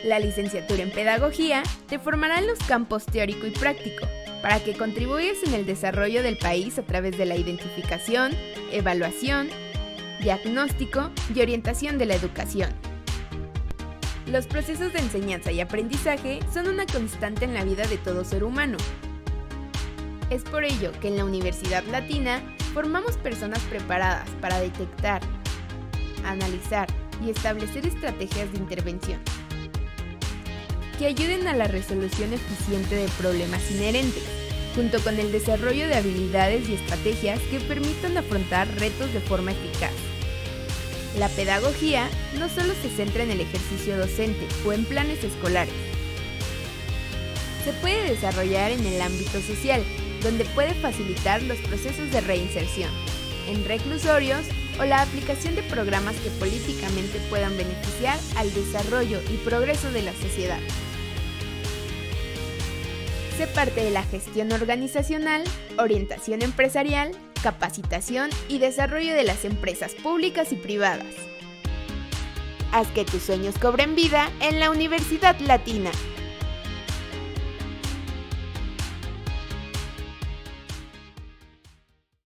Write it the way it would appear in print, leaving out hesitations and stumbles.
La licenciatura en Pedagogía te formará en los campos teórico y práctico, para que contribuyas en el desarrollo del país a través de la identificación, evaluación, diagnóstico y orientación de la educación. Los procesos de enseñanza y aprendizaje son una constante en la vida de todo ser humano. Es por ello que en la Universidad Latina formamos personas preparadas para detectar, analizar y establecer estrategias de intervención que ayuden a la resolución eficiente de problemas inherentes, junto con el desarrollo de habilidades y estrategias que permitan afrontar retos de forma eficaz. La pedagogía no solo se centra en el ejercicio docente o en planes escolares. Se puede desarrollar en el ámbito social, donde puede facilitar los procesos de reinserción, en reclusorios o la aplicación de programas que políticamente puedan beneficiar al desarrollo y progreso de la sociedad. Sé parte de la gestión organizacional, orientación empresarial, capacitación y desarrollo de las empresas públicas y privadas. Haz que tus sueños cobren vida en la Universidad Latina.